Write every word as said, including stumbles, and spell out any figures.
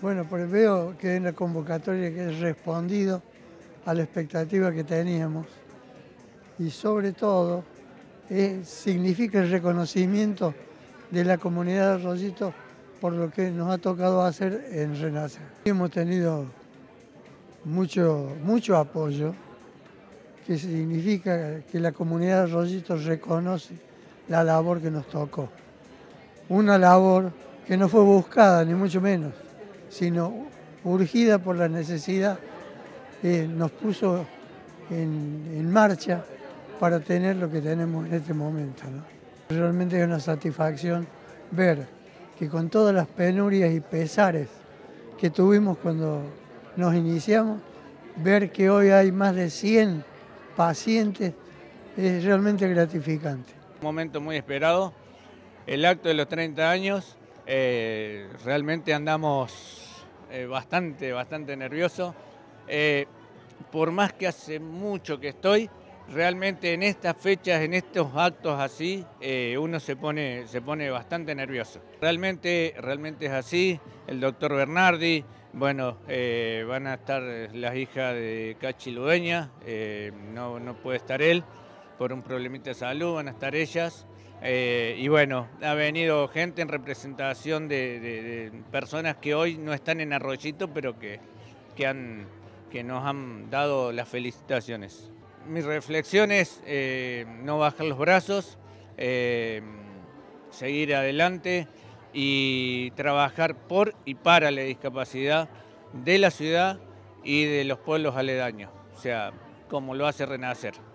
Bueno, pues veo que en la convocatoria que he respondido a la expectativa que teníamos y sobre todo eh, significa el reconocimiento de la comunidad de Arroyito por lo que nos ha tocado hacer en Renacer. Hemos tenido mucho, mucho apoyo, que significa que la comunidad de Arroyito reconoce la labor que nos tocó. Una labor que no fue buscada, ni mucho menos, sino urgida por la necesidad, eh, nos puso en, en marcha para tener lo que tenemos en este momento, ¿no? Realmente es una satisfacción ver que con todas las penurias y pesares que tuvimos cuando nos iniciamos, ver que hoy hay más de cien pacientes es realmente gratificante. Un momento muy esperado, el acto de los treinta años, eh, realmente andamos eh, bastante, bastante nerviosos. Eh, por más que hace mucho que estoy, realmente en estas fechas, en estos actos así, eh, uno se pone, se pone bastante nervioso. Realmente, realmente es así. El doctor Bernardi, bueno, eh, van a estar las hijas de Cachi Ludeña, eh, no, no puede estar él por un problemita de salud, van a estar ellas. Eh, y bueno, ha venido gente en representación de, de, de personas que hoy no están en Arroyito, pero que, que, han, que nos han dado las felicitaciones. Mi reflexión es eh, no bajar los brazos, eh, seguir adelante y trabajar por y para la discapacidad de la ciudad y de los pueblos aledaños, o sea, como lo hace Renacer.